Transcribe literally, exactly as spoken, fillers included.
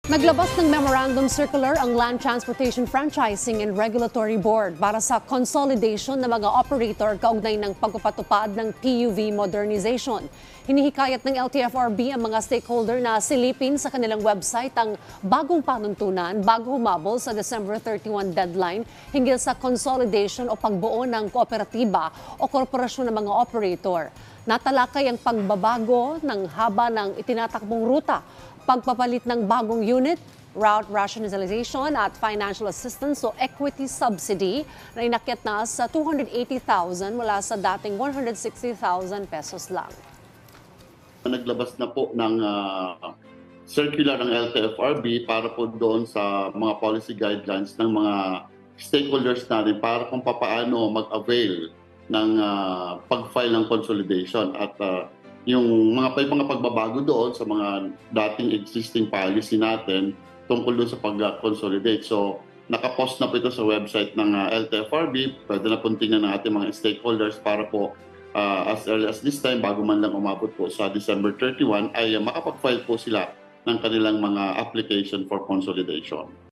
Naglabas ng Memorandum Circular ang Land Transportation Franchising and Regulatory Board para sa consolidation ng mga operator kaugnay ng pagpapatupad ng P U V modernization. Hinihikayat ng L T F R B ang mga stakeholder na silipin sa kanilang website ang bagong panuntunan bago humabol sa December thirty-first deadline hinggil sa consolidation o pagbuo ng kooperatiba o korporasyon ng mga operator. Natalakay ang pagbabago ng haba ng itinatakbong ruta, pagpapalit ng bagong unit, route rationalization at financial assistance o equity subsidy na inakyat na sa two hundred eighty thousand mula sa dating one hundred sixty thousand pesos lang. Naglabas na po ng uh, circular ng L T F R B para po doon sa mga policy guidelines ng mga stakeholders natin para kung papaano mag-avail ng uh, pag-file ng consolidation at uh, yung mga, mga pagbabago doon sa mga dating existing policy natin tungkol doon sa pag-consolidate. So, nakapost na po ito sa website ng uh, L T F R B. Pwede na pong tingnan ng ating mga stakeholders para po uh, as early as this time, bago man lang umabot po sa December thirty-first, ay uh, makapag-file po sila ng kanilang mga application for consolidation.